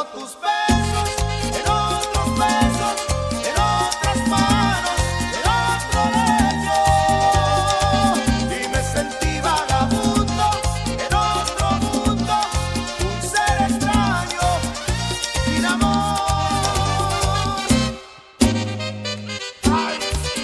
tus besos, en otros besos, en otras manos, en otro lecho. Y me sentí vagabundo, en otro mundo, un ser extraño, sin amor. Ay.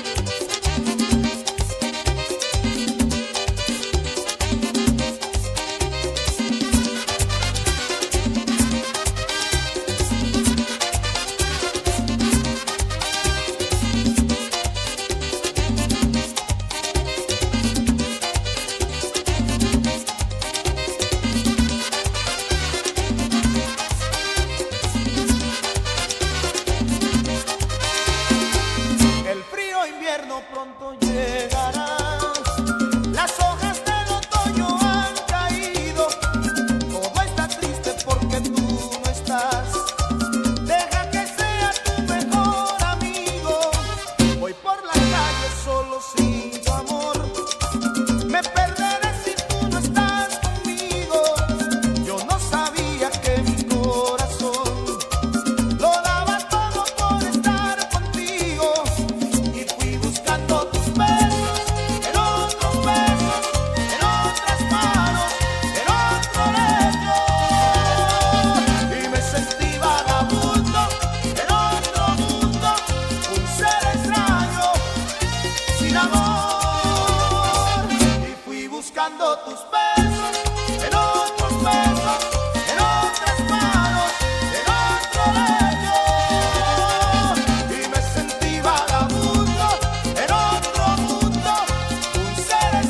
Pronto llegará, las hojas del otoño han caído, todo está triste porque tú no estás. Deja que sea tu mejor amigo, voy por la calle solo sin tu amor, me perderé si tú no estás conmigo. Yo no sabía que mi corazón lo daba todo por estar contigo. Buscando tus besos, en otros besos, en otras manos, en otro lecho. Y me sentí vagabundo, en otro mundo, un ser extraño, sin amor. Y fui buscando tus besos, en otros besos, en otras manos, en otro lecho. Y me sentí vagabundo,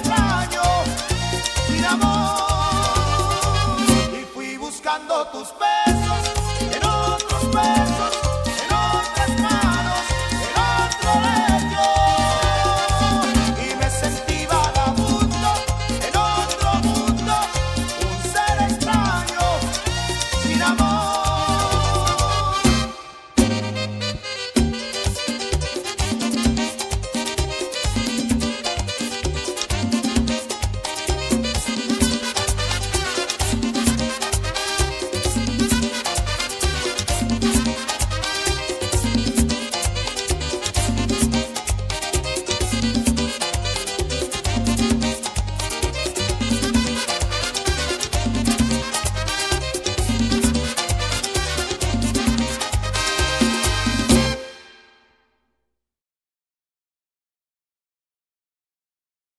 buscando tus besos.